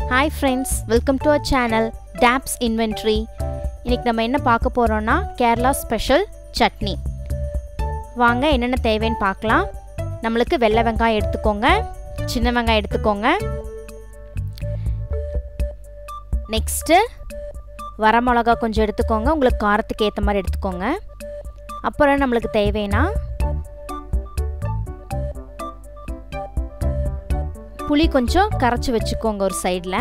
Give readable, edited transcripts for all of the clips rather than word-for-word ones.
Hi friends, welcome to our channel Dabs Inventory. இன்னைக்கு நம்ம என்ன பார்க்க போறோம்னா கேரளா ஸ்பெஷல் சட்னி. வாங்க என்னென்ன தேவைன்னு பார்க்கலாம். நமக்கு வெள்ளை வெங்காயம் எடுத்துக்கோங்க, சின்ன வெங்காயம் எடுத்துக்கோங்க. நெக்ஸ்ட் வரமிளகாய் கொஞ்சம் எடுத்துக்கோங்க, உங்களுக்கு காரத்துக்கு ஏத்த மாதிரி எடுத்துக்கோங்க. அப்புறம் நமக்கு தேவைனா புளி கொஞ்சம் கரைச்சி வச்சுக்கோங்க ஒரு சைடில்.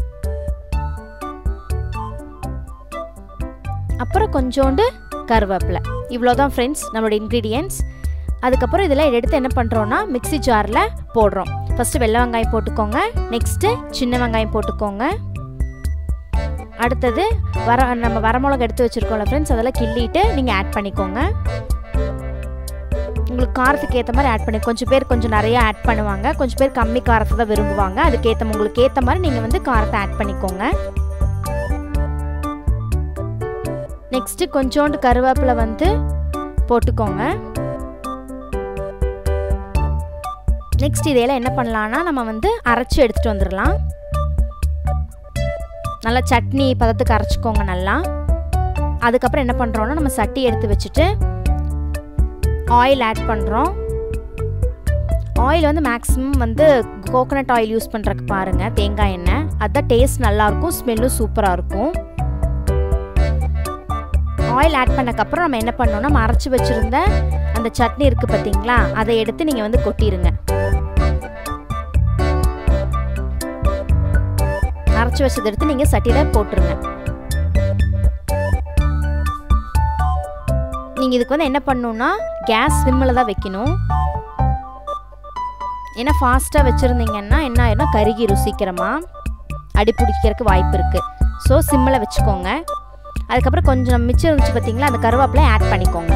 அப்புறம் கொஞ்சோண்டு கருவேப்பிலை. இவ்வளோதான் ஃப்ரெண்ட்ஸ் நம்மளோட இன்க்ரீடியன்ட்ஸ். அதுக்கப்புறம் இதில் எடுத்து என்ன பண்ணுறோன்னா மிக்ஸி ஜாரில் போடுறோம். ஃபஸ்ட்டு வெள்ளை வெங்காயம் போட்டுக்கோங்க, நெக்ஸ்ட்டு சின்ன வெங்காயம் போட்டுக்கோங்க. அடுத்தது நம்ம வரமிளகா எடுத்து வச்சுருக்கோம்ல ஃப்ரெண்ட்ஸ், அதெல்லாம் கிள்ளிட்டு நீங்கள் ஆட் பண்ணிக்கோங்க. உங்களுக்கு காரத்துக்கு ஏற்ற மாதிரி ஆட் பண்ணி, கொஞ்சம் பேர் கொஞ்சம் நிறையா ஆட் பண்ணுவாங்க, கொஞ்சம் பேர் கம்மி காரத்தை தான் விரும்புவாங்க. அதுக்கேற்ற உங்களுக்கு ஏற்ற மாதிரி நீங்கள் காரத்தை ஆட் பண்ணிக்கோங்க. நெக்ஸ்ட்டு கொஞ்சோண்டு கருவேப்பிலை போட்டுக்கோங்க. நெக்ஸ்ட் இதையெல்லாம் என்ன பண்ணலான்னா நம்ம அரைச்சி எடுத்துகிட்டு வந்துடலாம். நல்லா சட்னி பதத்துக்கு அரைச்சிக்கோங்க நல்லா. அதுக்கப்புறம் என்ன பண்ணுறோன்னா நம்ம சட்டி எடுத்து வச்சுட்டு ஆயில் ஆட் பண்ணுறோம். Oil maximum coconut oil use பண்ணுறதுக்கு பாருங்கள், தேங்காய் எண்ணெய். அதுதான் டேஸ்ட் நல்லாயிருக்கும், ஸ்மெல்லும் சூப்பராக இருக்கும். ஆயில் ஆட் பண்ணக்கப்புறம் நம்ம என்ன பண்ணோம்னா நம்ம அரைச்சி வச்சுருந்த அந்த சட்னி இருக்குது பார்த்தீங்களா, அதை எடுத்து நீங்கள் கொட்டிடுங்க. அரைச்சி வச்சதை எடுத்து நீங்கள் சட்டியில் போட்டுருங்க. நீங்கள் இதுக்கு என்ன பண்ணணுன்னா கேஸ் சிம்மில் தான் வைக்கணும். ஏன்னா ஃபாஸ்ட்டாக வச்சுருந்தீங்கன்னா என்ன ஆயிடும்னா கருகிரும், சீக்கிரமாக அடி பிடிக்கிறதுக்கு வாய்ப்பு இருக்குது. ஸோ சிம்மில் வச்சுக்கோங்க. அதுக்கப்புறம் கொஞ்சம் மிச்சம் இருந்துச்சு பார்த்தீங்களா, அந்த கருவேப்பிலை ஆட் பண்ணிக்கோங்க.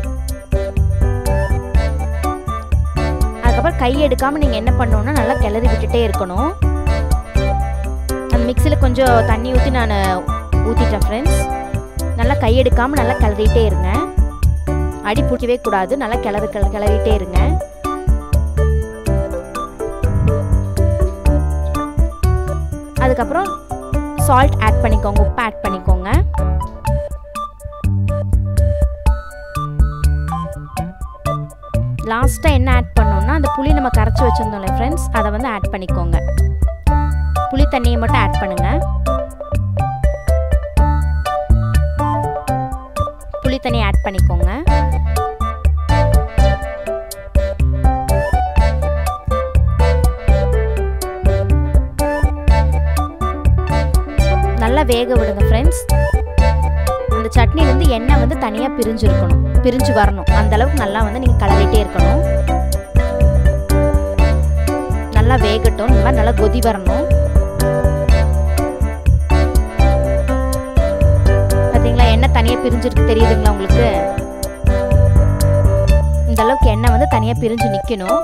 அதுக்கப்புறம் கை எடுக்காமல் நீங்கள் என்ன பண்ணணுன்னா நல்லா கிளறி விட்டுட்டே இருக்கணும். அந்த மிக்சியில் கொஞ்சம் தண்ணி ஊற்றி நான் ஊற்றிட்டேன் ஃப்ரெண்ட்ஸ். நல்லா கை எடுக்காமல் நல்லா கிளறிட்டே இருங்க, அடி பிடிக்கவே கூடாது. நல்லா கிளறிட்டே இருங்க. அதுக்கப்புறம் சால்ட் ஆட் பண்ணிக்கோங்க, உப்பு ஆட் பண்ணிக்கோங்க. லாஸ்ட்டாக என்ன ஆட் பண்ணோம்னா அந்த புளி நம்ம கரைச்சி வச்சுருந்தோம்ல ஃப்ரெண்ட்ஸ், அதை ஆட் பண்ணிக்கோங்க. புளி தண்ணியை மட்டும் ஆட் பண்ணுங்க. புளி தண்ணி ஆட் பண்ணிக்கோங்க. நல்லா வேக விடுங்க ஃப்ரெண்ட்ஸ். அந்த சட்னிலேருந்து எண்ணெய் தனியாக பிரிஞ்சு வரணும். அந்த அளவுக்கு நல்லா நீங்கள் கலரிட்டே இருக்கணும். நல்லா வேகட்டும், இந்த மாதிரி நல்லா கொதி வரணும். பார்த்தீங்களா, எண்ணெய் தனியாக பிரிஞ்சிருக்கு, தெரியுதுங்களா உங்களுக்கு? இந்த அளவுக்கு எண்ணெய் தனியாக பிரிஞ்சு நிற்கணும்.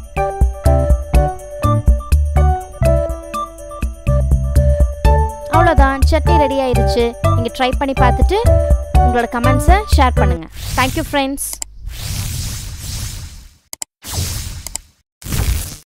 அவ்வளோதான், சட்னி ரெடி ஆயிடுச்சு. நீங்கள் ட்ரை பண்ணி பார்த்துட்டு உங்களோட கமெண்ட்ஸை ஷேர் பண்ணுங்கள். Thank you friends.